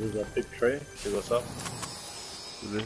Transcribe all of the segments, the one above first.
There's a big tree. See what's up? This.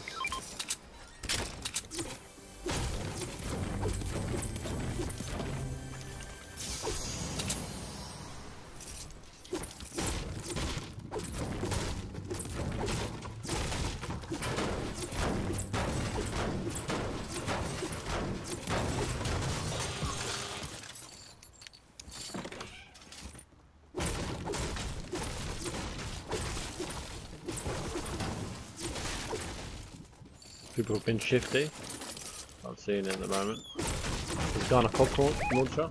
People have been shifty. Not seeing it at the moment. There's a guy on a cock launcher.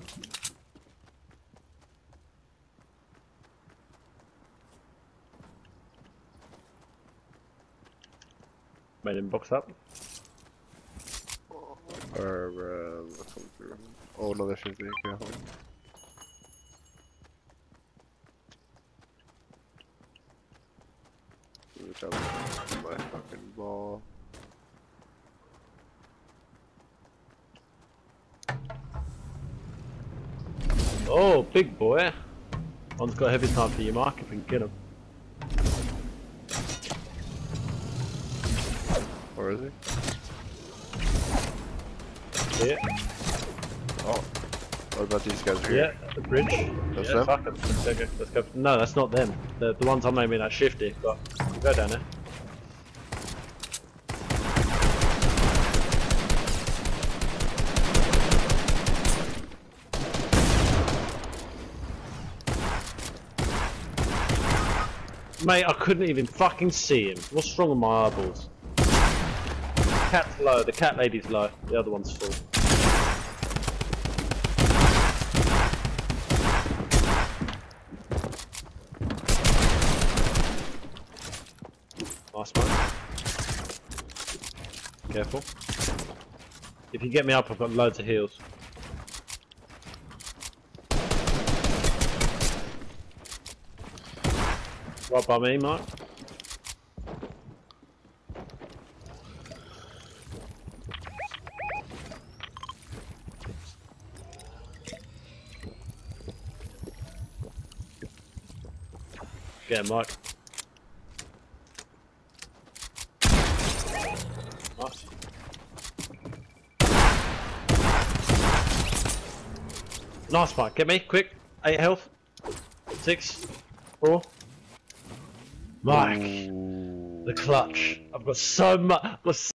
Made him box up. Or what's coming through? Oh no, that shit's being careful. Which I'm my fucking ball. Oh, big boy! One's got a heavy time for you, Mark, if we can get him. Where is he? Yeah. Oh. What about these guys here? Yeah, the bridge. That's yeah, them? fuck it. Let's go. No, that's not them. The ones I'm naming are shifty, but we'll go down there. Mate, I couldn't even fucking see him. What's wrong with my eyeballs? The cat's low, the cat lady's low, the other one's full. Nice one. Careful. If you get me up, I've got loads of heals. Right by me, Mark. Get him, Mike. Nice. Nice, Mike. Get me, quick. 8 health. 6, 4. Mike, the clutch. I've got so much.